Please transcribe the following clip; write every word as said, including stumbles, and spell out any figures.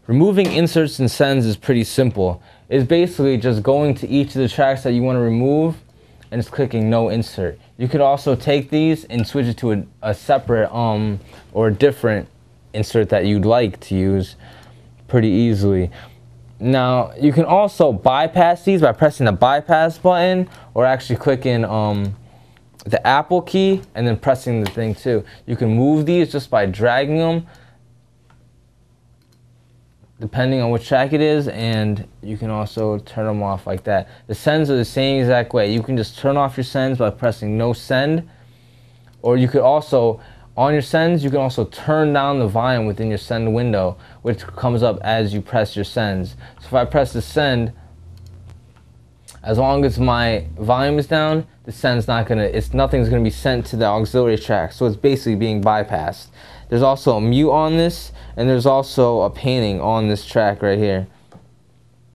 removing inserts and sends is pretty simple. It's basically just going to each of the tracks that you want to remove and just clicking no insert. You could also take these and switch it to a, a separate um or a different insert that you'd like to use pretty easily. Now you can also bypass these by pressing the bypass button or actually clicking um the Apple key and then pressing the thing too. You can move these just by dragging them depending on which track it is, and you can also turn them off like that. The sends are the same exact way. You can just turn off your sends by pressing no send, or you could also, on your sends, you can also turn down the volume within your send window, which comes up as you press your sends. So if I press the send, as long as my volume is down, the send's not gonna, it's nothing's gonna be sent to the auxiliary track, so it's basically being bypassed. There's also a mute on this, and there's also a painting on this track right here.